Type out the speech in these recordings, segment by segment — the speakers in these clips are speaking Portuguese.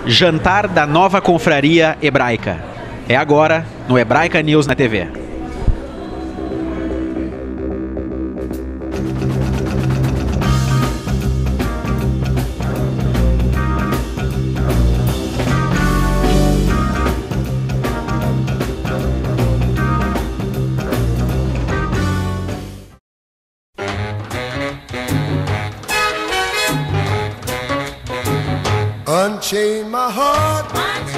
Jantar da nova confraria hebraica. É agora no Hebraica News na TV. Unchain my heart,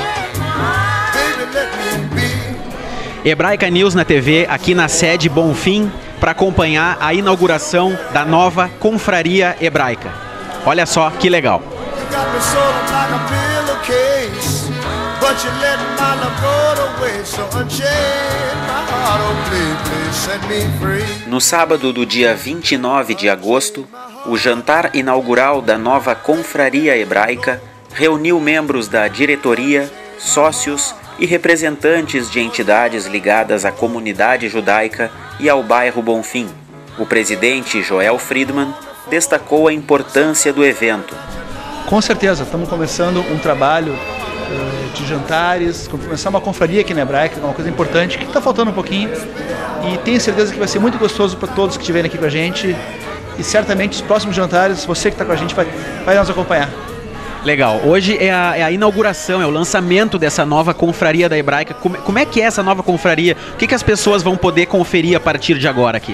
baby, let me be. Hebraica News na TV, aqui na sede Bonfim, para acompanhar a inauguração da nova confraria hebraica. Olha só que legal. You got me sort of like a pillowcase, but you let my love go away. So unchain my heart, oh please, please set me free. No sábado do dia 29 de agosto, o jantar inaugural da nova confraria hebraica reuniu membros da diretoria, sócios e representantes de entidades ligadas à comunidade judaica e ao bairro Bonfim. O presidente Joel Friedman destacou a importância do evento. Com certeza, estamos começando um trabalho de jantares, começar uma confraria aqui na Hebraica, que é uma coisa importante, que está faltando um pouquinho, e tenho certeza que vai ser muito gostoso para todos que estiverem aqui com a gente, e certamente os próximos jantares, você que está com a gente vai nos acompanhar. Legal, hoje é a inauguração, é o lançamento dessa nova confraria da Hebraica. Como é que é essa nova confraria? O que as pessoas vão poder conferir a partir de agora aqui?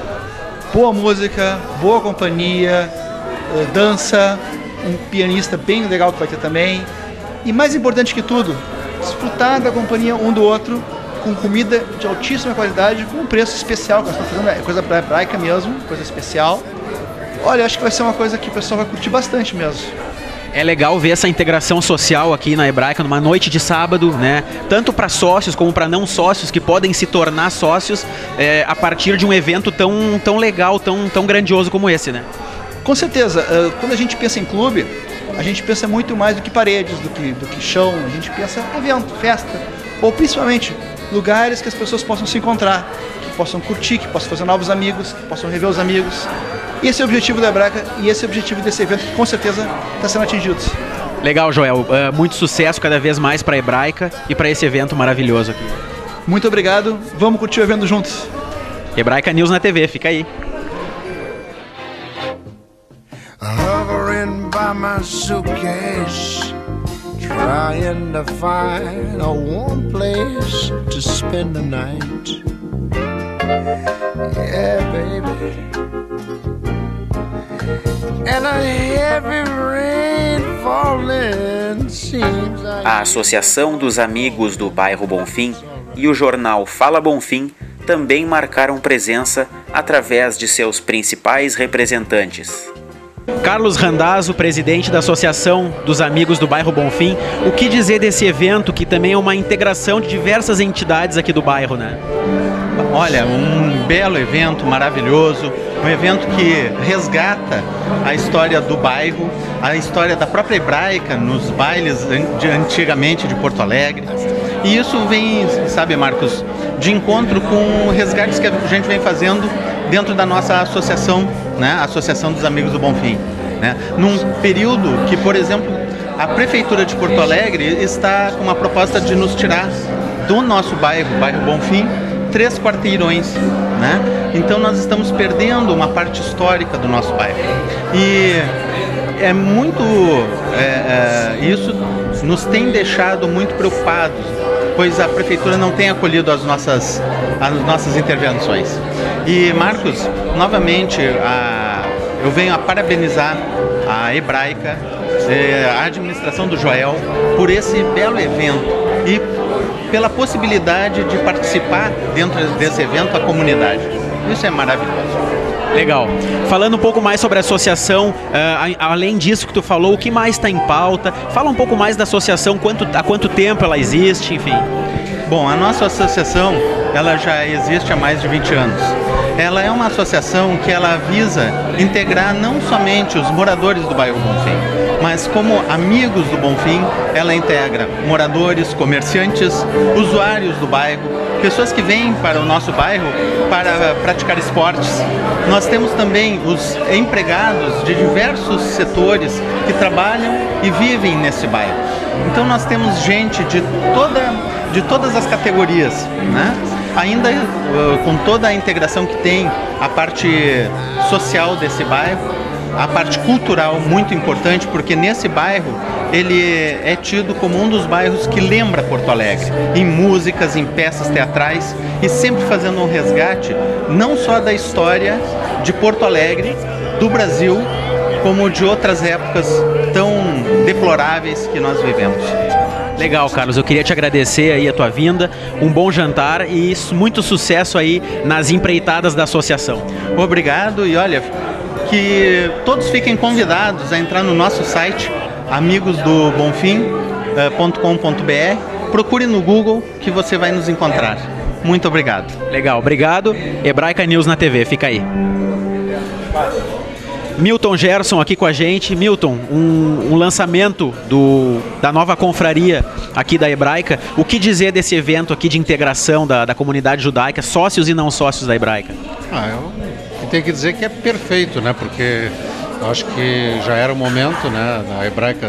Boa música, boa companhia, dança, um pianista bem legal que vai ter também. E mais importante que tudo, desfrutar da companhia um do outro, com comida de altíssima qualidade, com um preço especial que nós estamos fazendo, é coisa para hebraica mesmo, coisa especial. Olha, acho que vai ser uma coisa que o pessoal vai curtir bastante mesmo. É legal ver essa integração social aqui na Hebraica, numa noite de sábado, né? Tanto para sócios como para não sócios que podem se tornar sócios a partir de um evento tão legal, tão grandioso como esse, né? Com certeza, quando a gente pensa em clube, a gente pensa muito mais do que paredes, do que chão, a gente pensa evento, festa, ou principalmente lugares que as pessoas possam se encontrar, que possam curtir, que possam fazer novos amigos, que possam rever os amigos. Esse é o objetivo da Hebraica e esse é o objetivo desse evento que com certeza está sendo atingido. Legal, Joel. Muito sucesso cada vez mais para a Hebraica e para esse evento maravilhoso aqui. Muito obrigado. Vamos curtir o evento juntos. Hebraica News na TV, fica aí. Hovering by my suitcase, trying to find a warm place to spend the night. Yeah, baby. And a heavy rain falling seems like... A Associação dos Amigos do Bairro Bonfim e o jornal Fala Bonfim também marcaram presença através de seus principais representantes. Carlos Randazzo, presidente da Associação dos Amigos do Bairro Bonfim, o que dizer desse evento que também é uma integração de diversas entidades aqui do bairro, né? Olha, um belo evento, maravilhoso, um evento que resgata a história do bairro, a história da própria Hebraica nos bailes de antigamente de Porto Alegre. E isso vem, sabe, Marcos, de encontro com resgates que a gente vem fazendo dentro da nossa associação, né? A Associação dos Amigos do Bonfim, né? Num período que, por exemplo, a Prefeitura de Porto Alegre está com uma proposta de nos tirar do nosso bairro Bonfim, 3 quarteirões, né? Então nós estamos perdendo uma parte histórica do nosso bairro. E é muito... isso nos tem deixado muito preocupados, pois a Prefeitura não tem acolhido as nossas intervenções. E, Marcos, novamente, eu venho a parabenizar a Hebraica, a administração do Joel, por esse belo evento e pela possibilidade de participar dentro desse evento a comunidade. Isso é maravilhoso. Legal. Falando um pouco mais sobre a associação, além disso que tu falou, o que mais está em pauta? Fala um pouco mais da associação, há quanto tempo ela existe, enfim. Bom, a nossa associação, ela já existe há mais de 20 anos. Ela é uma associação que ela visa integrar não somente os moradores do bairro Bonfim, mas como amigos do Bonfim, ela integra moradores, comerciantes, usuários do bairro, pessoas que vêm para o nosso bairro para praticar esportes. Nós temos também os empregados de diversos setores que trabalham e vivem nesse bairro. Então nós temos gente de todas as categorias, né? Ainda com toda a integração que tem a parte social desse bairro, a parte cultural muito importante, porque nesse bairro ele é tido como um dos bairros que lembra Porto Alegre, em músicas, em peças teatrais, e sempre fazendo um resgate não só da história de Porto Alegre, do Brasil, como de outras épocas tão deploráveis que nós vivemos. Legal, Carlos, eu queria te agradecer aí a tua vinda, um bom jantar e muito sucesso aí nas empreitadas da associação. Obrigado, e olha, que todos fiquem convidados a entrar no nosso site amigosdobonfim.com.br. Procure no Google que você vai nos encontrar. Muito obrigado. Legal, obrigado. Hebraica News na TV, fica aí. Milton Gerson aqui com a gente. Milton, um lançamento da nova confraria aqui da Hebraica. O que dizer desse evento aqui de integração da comunidade judaica, sócios e não sócios da Hebraica? Eu tenho que dizer que é perfeito, né? Porque eu acho que já era o momento, né? A Hebraica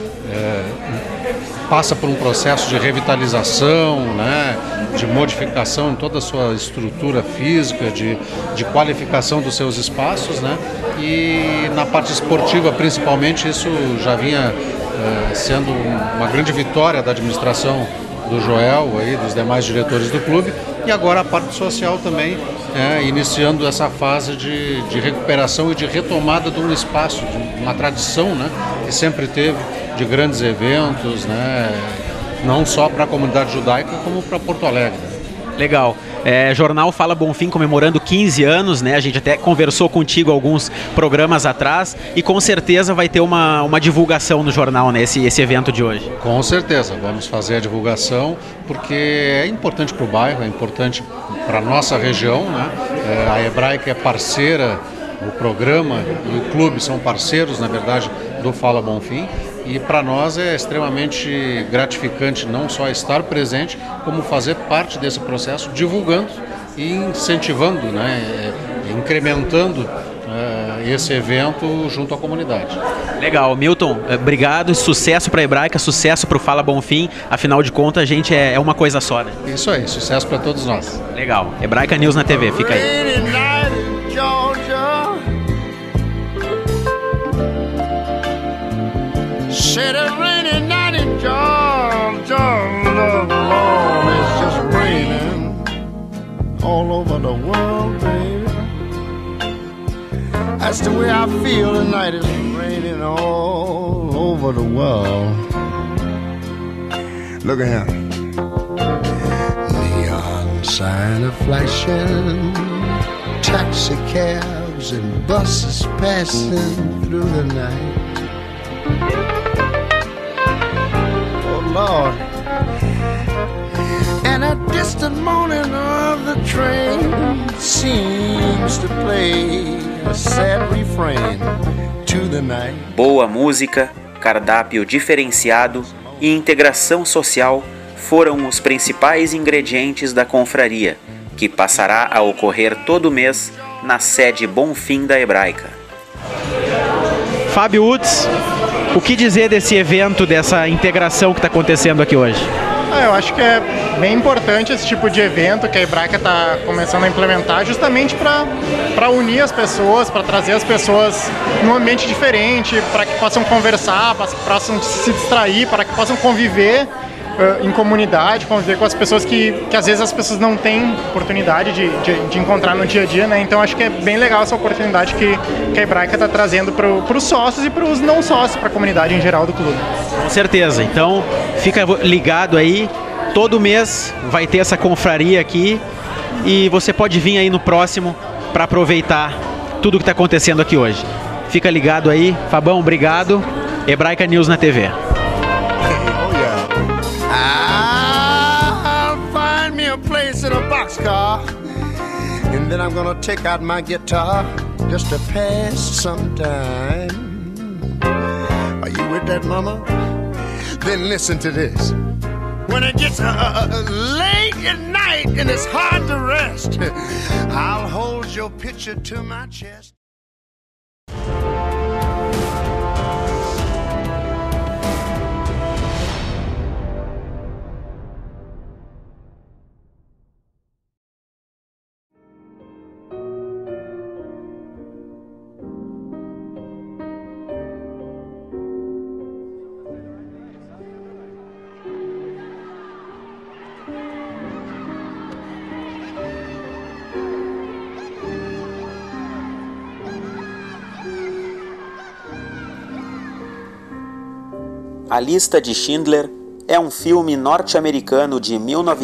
passa por um processo de revitalização, né? De modificação em toda a sua estrutura física, de qualificação dos seus espaços, né? E na parte esportiva, principalmente, isso já vinha sendo uma grande vitória da administração do Joel, aí, dos demais diretores do clube, e agora a parte social também, iniciando essa fase de recuperação e de retomada de um espaço, de uma tradição, né? Que sempre teve de grandes eventos, né? Não só para a comunidade judaica, como para Porto Alegre. Legal. Jornal Fala Bonfim comemorando 15 anos, né? A gente até conversou contigo alguns programas atrás e com certeza vai ter uma divulgação no jornal, né? Esse evento de hoje. Com certeza, vamos fazer a divulgação porque é importante para o bairro, é importante para a nossa região, né? A Hebraica é parceira, o programa e o clube são parceiros, na verdade, do Fala Bonfim. E para nós é extremamente gratificante não só estar presente, como fazer parte desse processo, divulgando e incentivando, né, incrementando esse evento junto à comunidade. Legal, Milton, obrigado, sucesso para a Hebraica, sucesso para o Fala Bonfim, afinal de contas a gente é uma coisa só, né? Isso aí, sucesso para todos nós. Legal, Hebraica News na TV, fica aí. Said a rainy night in Georgia, Lord, it's just raining all over the world, baby. That's the way I feel tonight, it's raining all over the world. Look at him. Neon sign of flashing, taxi cabs and buses passing through the night. Lord, and a distant moaning of the train seems to play a sad refrain to the night. Boa música, cardápio diferenciado e integração social foram os principais ingredientes da confraria, que passará a ocorrer todo mês na sede Bonfim da Hebraica. Fábio Utz, o que dizer desse evento, dessa integração que está acontecendo aqui hoje? Eu acho que é bem importante esse tipo de evento que a Hebraica está começando a implementar, justamente para unir as pessoas, para trazer as pessoas num ambiente diferente, para que possam conversar, para que possam se distrair, para que possam conviver em comunidade, conviver com as pessoas que às vezes as pessoas não têm oportunidade de encontrar no dia a dia, né? Então acho que é bem legal essa oportunidade que a Hebraica está trazendo para os sócios e para os não sócios, para a comunidade em geral do clube. Com certeza, então fica ligado aí, todo mês vai ter essa confraria aqui e você pode vir aí no próximo para aproveitar tudo que está acontecendo aqui hoje. Fica ligado aí, Fabão, obrigado. Hebraica News na TV. In a boxcar, and then I'm gonna take out my guitar just to pass some time. Are you with that, mama? Then listen to this. When it gets late at night and it's hard to rest, I'll hold your picture to my chest. A Lista de Schindler é um filme norte-americano de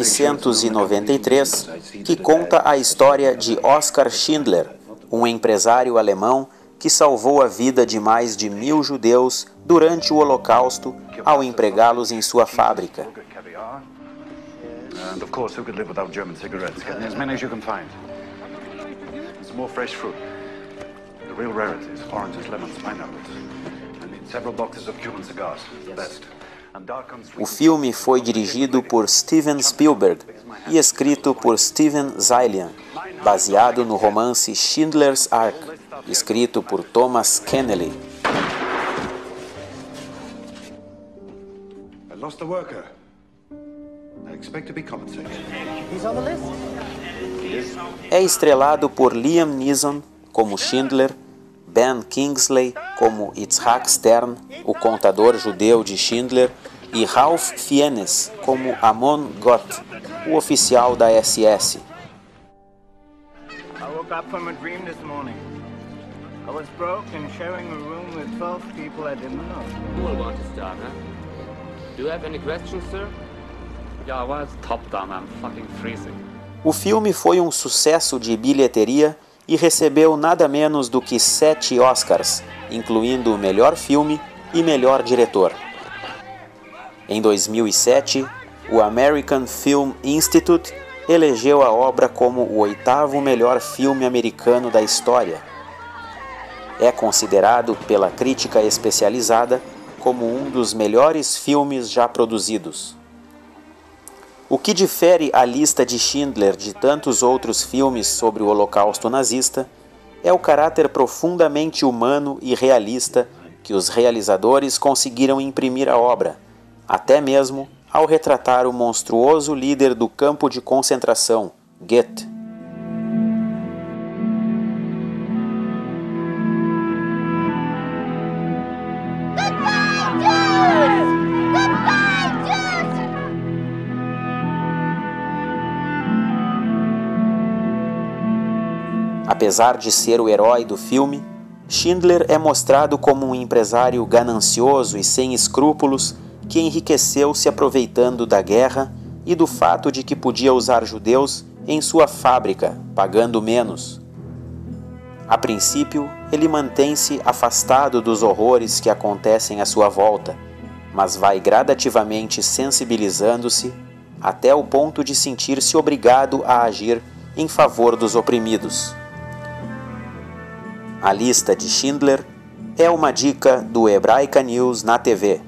1993 que conta a história de Oskar Schindler, um empresário alemão que salvou a vida de mais de 1000 judeus durante o Holocausto ao empregá-los em sua fábrica. And of course, who could live without German cigarettes? Getting as many as you can find. Some more fresh fruit. The real rarities, oranges, lemons, pineapples. And several boxes of Cuban cigars, the best. O filme foi dirigido por Steven Spielberg e escrito por Steven Zaillian, baseado no romance Schindler's Ark, escrito por Thomas Keneally. I lost a worker. I expect to be compensated. He's on the list. É estrelado por Liam Neeson como Schindler, Ben Kingsley como Itzhak Stern, o contador judeu de Schindler, e Ralph Fiennes como Amon Goth, o oficial da SS. I woke up from a dream this morning. I was broke and sharing a room with 12 people I didn't know. Who will want to start, huh? Do you have any questions, sir? Yeah, well, it's top down. I'm fucking freezing. O filme foi um sucesso de bilheteria e recebeu nada menos do que 7 Oscars, incluindo o melhor filme e melhor diretor. Em 2007, o American Film Institute elegeu a obra como o 8º melhor filme americano da história. É considerado pela crítica especializada como um dos melhores filmes já produzidos. O que difere a Lista de Schindler de tantos outros filmes sobre o Holocausto nazista é o caráter profundamente humano e realista que os realizadores conseguiram imprimir à obra, até mesmo ao retratar o monstruoso líder do campo de concentração, Goethe. Apesar de ser o herói do filme, Schindler é mostrado como um empresário ganancioso e sem escrúpulos que enriqueceu se aproveitando da guerra e do fato de que podia usar judeus em sua fábrica, pagando menos. A princípio, ele mantém-se afastado dos horrores que acontecem à sua volta, mas vai gradativamente sensibilizando-se até o ponto de sentir-se obrigado a agir em favor dos oprimidos. A Lista de Schindler é uma dica do Hebraica News na TV.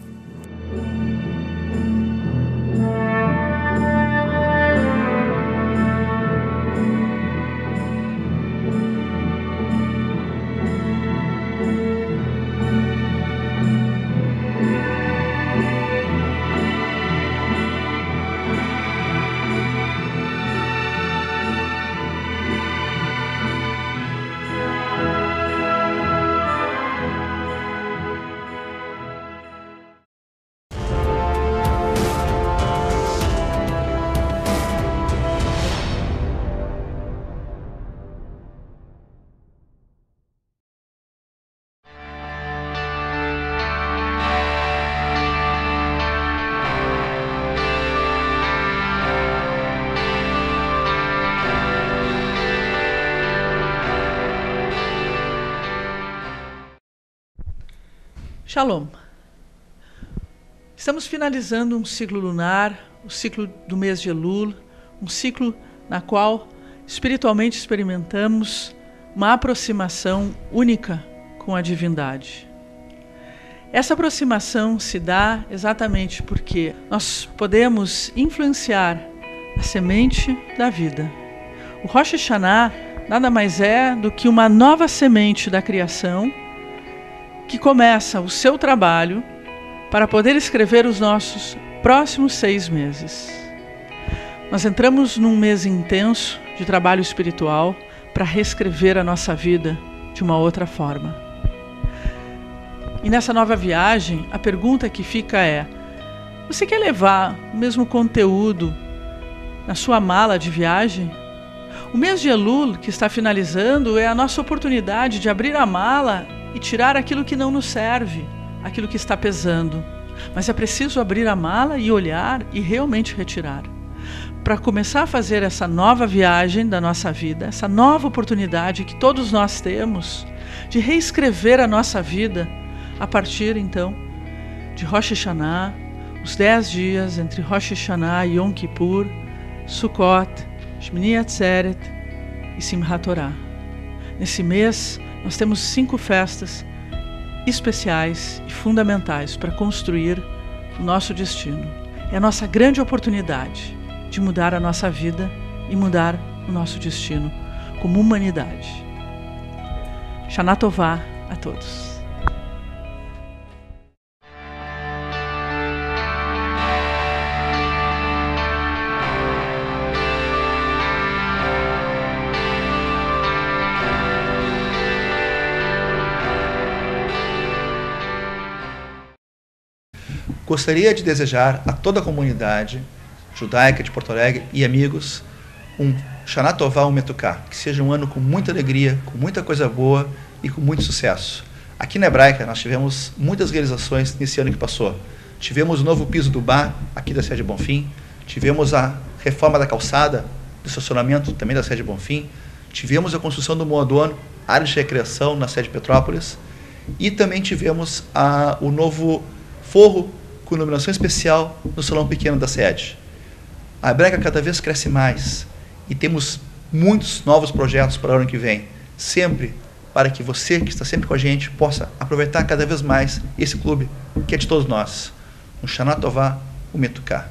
Shalom. Estamos finalizando um ciclo lunar, o ciclo do mês de Elul, um ciclo na qual espiritualmente experimentamos uma aproximação única com a divindade. Essa aproximação se dá exatamente porque nós podemos influenciar a semente da vida. O Rosh Hashanah nada mais é do que uma nova semente da criação que começa o seu trabalho para poder escrever os nossos próximos 6 meses. Nós entramos num mês intenso de trabalho espiritual para reescrever a nossa vida de uma outra forma. E nessa nova viagem, a pergunta que fica é: você quer levar o mesmo conteúdo na sua mala de viagem? O mês de Elul, que está finalizando, é a nossa oportunidade de abrir a mala e tirar aquilo que não nos serve, aquilo que está pesando. Mas é preciso abrir a mala e olhar e realmente retirar. Para começar a fazer essa nova viagem da nossa vida, essa nova oportunidade que todos nós temos de reescrever a nossa vida a partir, então, de Rosh Hashanah, os 10 dias entre Rosh Hashanah e Yom Kippur, Sukkot, Shmini Atzeret e Simchat Torah. Nesse mês, nós temos 5 festas especiais e fundamentais para construir o nosso destino. É a nossa grande oportunidade de mudar a nossa vida e mudar o nosso destino como humanidade. Shana Tová a todos. Gostaria de desejar a toda a comunidade judaica de Porto Alegre e amigos um Shana Tová Umetuká, que seja um ano com muita alegria, com muita coisa boa e com muito sucesso. Aqui na Hebraica nós tivemos muitas realizações nesse ano que passou. Tivemos o novo piso do bar aqui da sede Bonfim, tivemos a reforma da calçada, do estacionamento também da sede Bonfim, tivemos a construção do Moadono, área de recreação na sede Petrópolis, e também tivemos o novo forro com iluminação especial no salão pequeno da sede. A Hebraica cada vez cresce mais e temos muitos novos projetos para o ano que vem, sempre para que você, que está sempre com a gente, possa aproveitar cada vez mais esse clube que é de todos nós. Um Shana Tová Umetuká.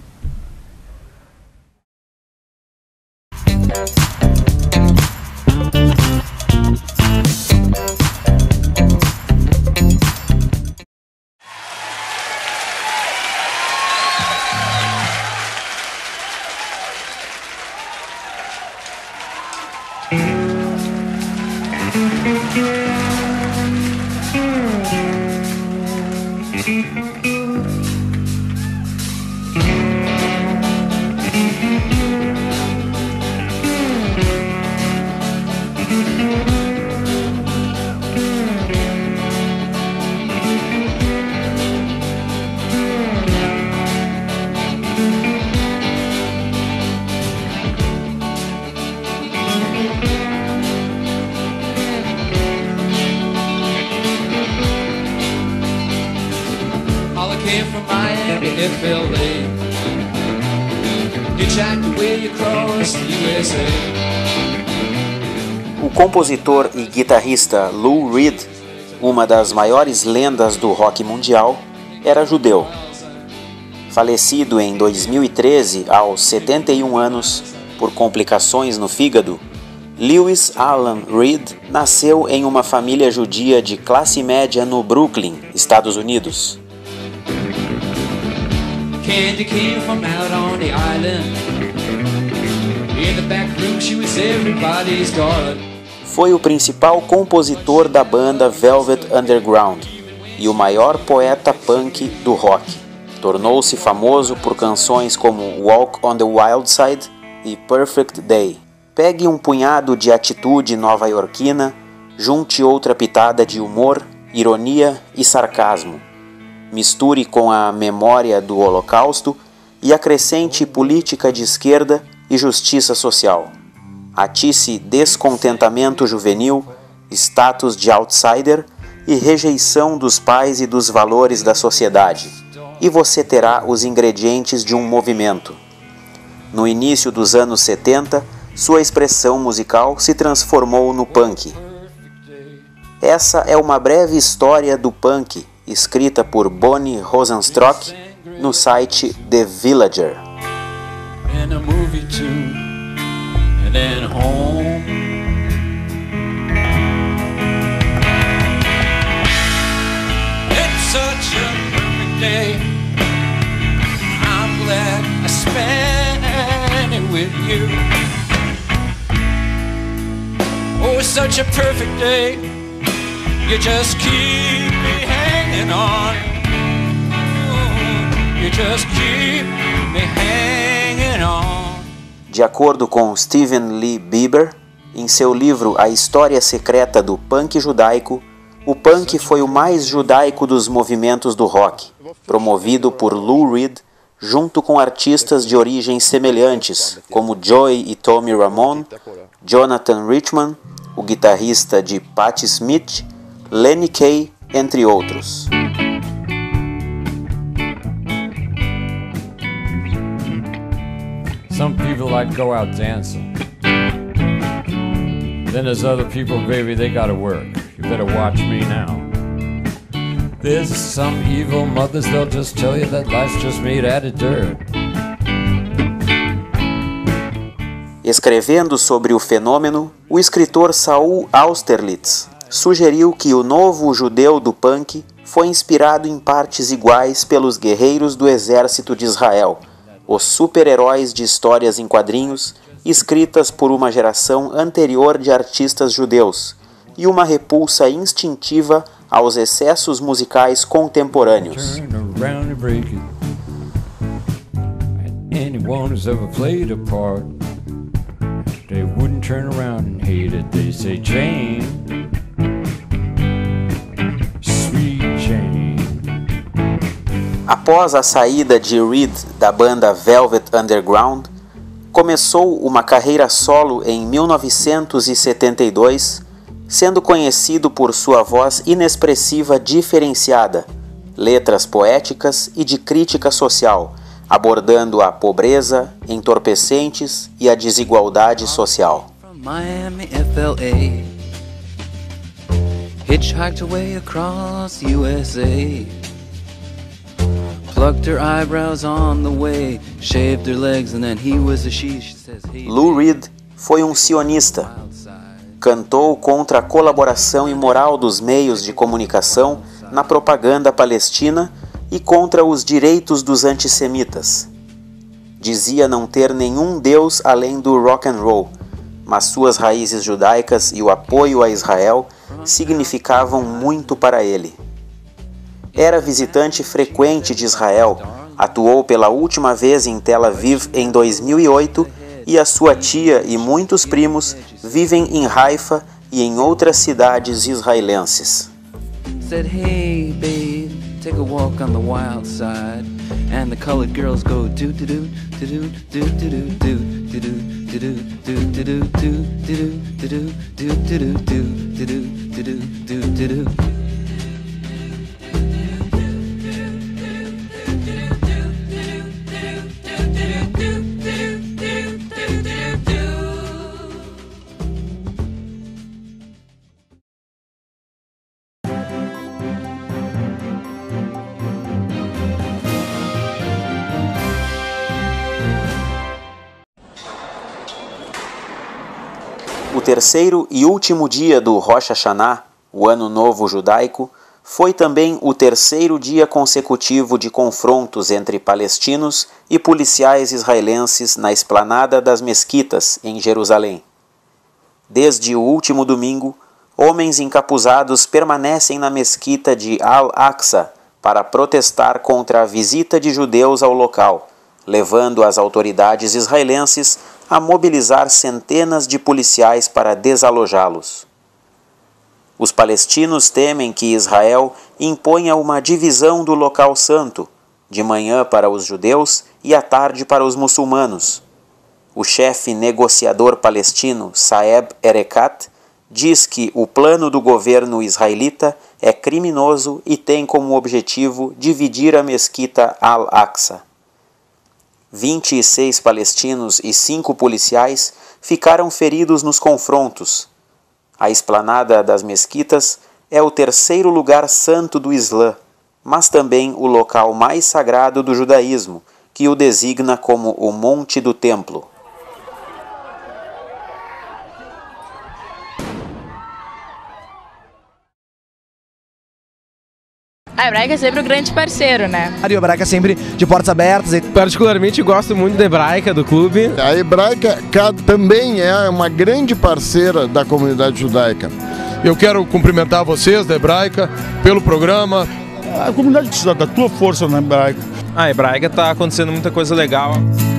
O compositor e guitarrista Lou Reed, uma das maiores lendas do rock mundial, era judeu. Falecido em 2013, aos 71 anos, por complicações no fígado, Lewis Alan Reed nasceu em uma família judia de classe média no Brooklyn, Estados Unidos. Candy came from out on the island. In the back room she was everybody's darling. Foi o principal compositor da banda Velvet Underground e o maior poeta punk do rock. Tornou-se famoso por canções como Walk on the Wild Side e Perfect Day. Pegue um punhado de atitude nova-iorquina, junte outra pitada de humor, ironia e sarcasmo. Misture com a memória do Holocausto e acrescente política de esquerda e justiça social. Atice descontentamento juvenil, status de outsider e rejeição dos pais e dos valores da sociedade, e você terá os ingredientes de um movimento. No início dos anos 70, sua expressão musical se transformou no punk. Essa é uma breve história do punk escrita por Bonnie Rosenstock no site The Villager. And a movie too, and then home. It's such a perfect day. I'm glad I spent it with you. Oh, it's such a perfect day. You just keep me hanging on. You just keep me hanging on. De acordo com Steven Lee Bieber, em seu livro A História Secreta do Punk Judaico, o punk foi o mais judaico dos movimentos do rock, promovido por Lou Reed, junto com artistas de origens semelhantes, como Joey e Tommy Ramone, Jonathan Richman, o guitarrista de Patti Smith, Lenny Kaye, entre outros. Some people like to go out dancing. Then there's other people, baby, they gotta work. You better watch me now. There's some evil mothers, they'll just tell you that life's just made out of dirt. Escrevendo sobre o fenômeno, o escritor Saul Austerlitz sugeriu que o novo judeu do punk foi inspirado em partes iguais pelos guerreiros do exército de Israel, os super-heróis de histórias em quadrinhos, escritas por uma geração anterior de artistas judeus, e uma repulsa instintiva aos excessos musicais contemporâneos. Após a saída de Reed da banda Velvet Underground, começou uma carreira solo em 1972, sendo conhecido por sua voz inexpressiva diferenciada, letras poéticas e de crítica social, abordando a pobreza, entorpecentes e a desigualdade social. Miami, FLA, hitchhiked away across USA. Plucked her eyebrows on the way, shaved her legs and then he was a she. She says, hey. Lou Reed foi um sionista. Cantou contra a colaboração imoral dos meios de comunicação na propaganda palestina e contra os direitos dos antissemitas. Dizia não ter nenhum Deus além do rock and roll, mas suas raízes judaicas e o apoio a Israel significavam muito para ele. Era visitante frequente de Israel, atuou pela última vez em Tel Aviv em 2008 e a sua tia e muitos primos vivem em Haifa e em outras cidades israelenses. Said, hey babe, take a walk on the wild side, and the colored girls go do do do do do do do do do do do do do do do do do do do. O terceiro e último dia do Rosh Hashanah, o Ano Novo Judaico, foi também o terceiro dia consecutivo de confrontos entre palestinos e policiais israelenses na esplanada das mesquitas, em Jerusalém. Desde o último domingo, homens encapuzados permanecem na mesquita de Al-Aqsa para protestar contra a visita de judeus ao local, levando as autoridades israelenses a mobilizar centenas de policiais para desalojá-los. Os palestinos temem que Israel imponha uma divisão do local santo, de manhã para os judeus e à tarde para os muçulmanos. O chefe negociador palestino Saeb Erekat diz que o plano do governo israelita é criminoso e tem como objetivo dividir a mesquita Al-Aqsa. 26 palestinos e 5 policiais ficaram feridos nos confrontos. A esplanada das mesquitas é o terceiro lugar santo do Islã mas também o local mais sagrado do judaísmo, que o designa como o Monte do Templo. A Hebraica é sempre um grande parceiro, né? A Hebraica é sempre de portas abertas. Particularmente gosto muito da Hebraica, do clube. A Hebraica também é uma grande parceira da comunidade judaica. Eu quero cumprimentar vocês da Hebraica pelo programa. A comunidade precisa da tua força na Hebraica. A Hebraica está acontecendo muita coisa legal.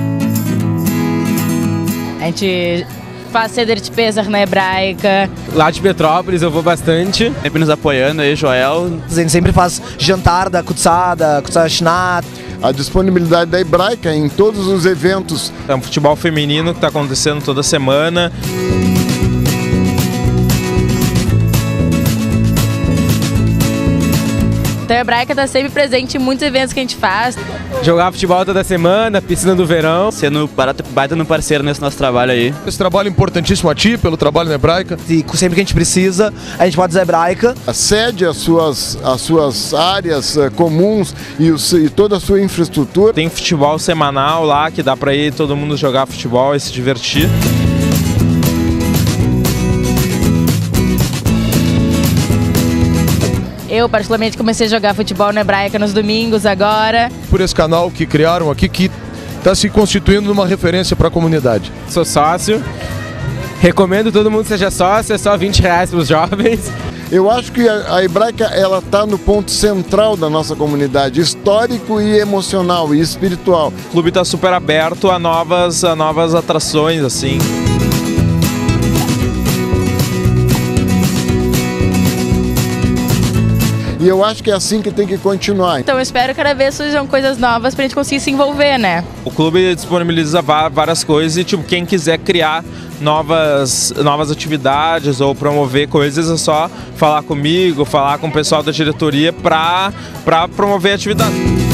A gente faz Seder de Pesach na Hebraica. Lá de Petrópolis eu vou bastante. Sempre nos apoiando aí, Joel. A gente sempre faz jantar da Kutzah Shnat. A disponibilidade da Hebraica em todos os eventos. É um futebol feminino que está acontecendo toda semana. Então a Hebraica está sempre presente em muitos eventos que a gente faz. Jogar futebol toda semana, piscina do verão. Sendo baita no parceiro nesse nosso trabalho aí. Esse trabalho é importantíssimo a ti, pelo trabalho na Hebraica. E sempre que a gente precisa, a gente pode usar a Hebraica. Cede as suas áreas comuns e toda a sua infraestrutura. Tem futebol semanal lá, que dá para ir todo mundo jogar futebol e se divertir. Eu, particularmente, comecei a jogar futebol na Hebraica nos domingos agora. Por esse canal que criaram aqui, que está se constituindo numa referência para a comunidade. Sou sócio, recomendo todo mundo seja sócio, é só R$20 para os jovens. Eu acho que a Hebraica ela está no ponto central da nossa comunidade, histórico e emocional e espiritual. O clube está super aberto a novas atrações, assim. E eu acho que é assim que tem que continuar. Então eu espero que cada vez surjam coisas novas pra gente conseguir se envolver, né? O clube disponibiliza várias coisas e tipo, quem quiser criar novas atividades ou promover coisas é só falar comigo, falar com o pessoal da diretoria para promover a atividade.